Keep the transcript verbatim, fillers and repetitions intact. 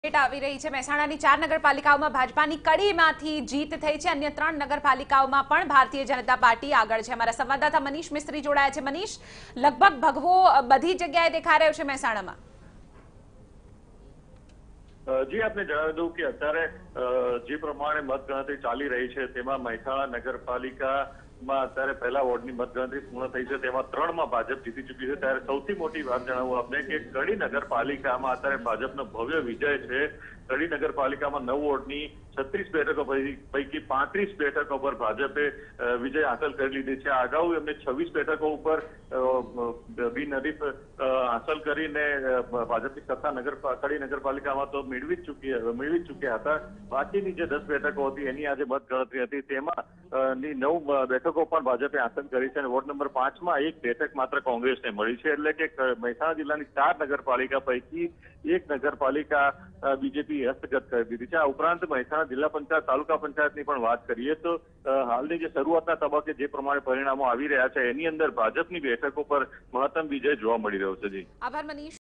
આવી રહી છે। મહેસાણાની ચાર નગરપાલિકાઓમાં ભાજપાની કડીમાંથી જીત થઈ છે। અન્ય ત્રણ નગરપાલિકાઓમાં પણ ભારતીય જનતા પાર્ટી આગળ છે। અમારા સંવાદદાતા મનીષ મિસ્ત્રી જોડાયા છે। મનીષ, લગભગ ભગવો બધી જગ્યાએ દેખાઈ રહ્યો છે મહેસાણામાં। જી આપને જણાવી દઉં કે અત્યારે જે પ્રમાણે મતગણતરી ચાલી રહી છે તેમાં મહેસાણા નગરપાલિકામાં અત્યારે પહેલા વોર્ડની મતગણતરી પૂર્ણ થઈ છે, તેમાં ત્રણમાં ભાજપ જીતી ચૂકી છે। ત્યારે સૌથી મોટી વાત જણાવું આપને કે કડી નગરપાલિકામાં અત્યારે ભાજપનો ભવ્ય વિજય છે। કડી નગરપાલિકામાં નવ વોર્ડની છત્રીસ બેઠકો પૈકી પાંત્રીસ બેઠકો પર ભાજપે વિજય હાંસલ કરી લીધી છે। અગાઉ એમને છવ્વીસ બેઠકો ઉપર બિનહરીફ હાંસલ કરીને ભાજપની સત્તા નગર કડી નગરપાલિકામાં તો મેળવી જ ચૂકી મેળવી ચૂક્યા હતા। બાકીની જે દસ બેઠકો હતી એની આજે મતગણતરી હતી, તેમાં ની નવ બેઠકો પણ ભાજપે હાંસલ કરી છે અને વોર્ડ નંબર પાંચમાં એક બેઠક માત્ર કોંગ્રેસને મળી છે। એટલે કે મહેસાણા જિલ્લાની ચાર નગરપાલિકા પૈકી એક નગરપાલિકા બીજેપી હસ્તગત કરી દીધી છે। આ ઉપરાંત મહેસાણા જિલ્લા પંચાયત તાલુકા પંચાયતની પણ વાત કરીએ તો હાલની જે શરૂઆતના તબક્કે જે પ્રમાણે પરિણામો આવી રહ્યા છે એની અંદર ભાજપની બેઠકો પર મહત્તમ વિજય જોવા મળી રહ્યો છે। જી આભાર મનીષ।